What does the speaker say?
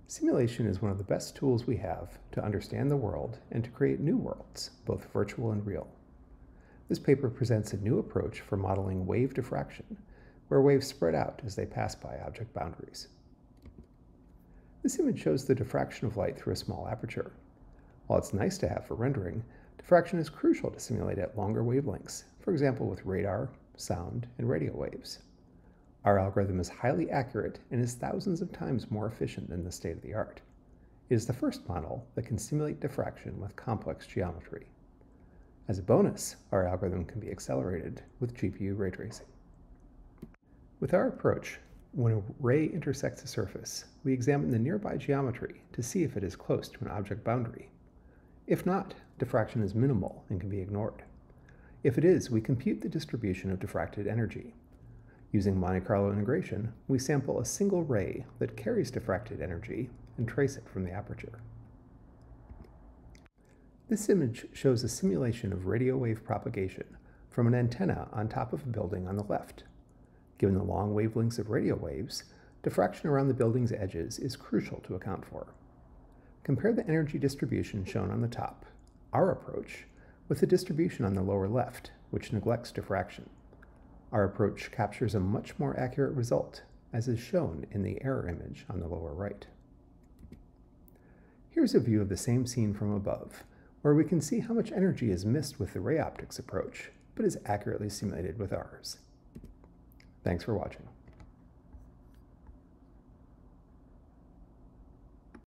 Simulation is one of the best tools we have to understand the world and to create new worlds, both virtual and real. This paper presents a new approach for modeling wave diffraction, where waves spread out as they pass by object boundaries. This image shows the diffraction of light through a small aperture. While it's nice to have for rendering, diffraction is crucial to simulate at longer wavelengths, for example with radar, sound, and radio waves. Our algorithm is highly accurate and is thousands of times more efficient than the state-of-the-art. It is the first model that can simulate diffraction with complex geometry. As a bonus, our algorithm can be accelerated with GPU ray tracing. With our approach, when a ray intersects a surface, we examine the nearby geometry to see if it is close to an object boundary. If not, diffraction is minimal and can be ignored. If it is, we compute the distribution of diffracted energy. Using Monte Carlo integration, we sample a single ray that carries diffracted energy and trace it from the aperture. This image shows a simulation of radio wave propagation from an antenna on top of a building on the left. Given the long wavelengths of radio waves, diffraction around the building's edges is crucial to account for. Compare the energy distribution shown on the top, our approach, with the distribution on the lower left, which neglects diffraction. Our approach captures a much more accurate result, as is shown in the error image on the lower right. Here's a view of the same scene from above, where we can see how much energy is missed with the ray optics approach, but is accurately simulated with ours. Thanks for watching.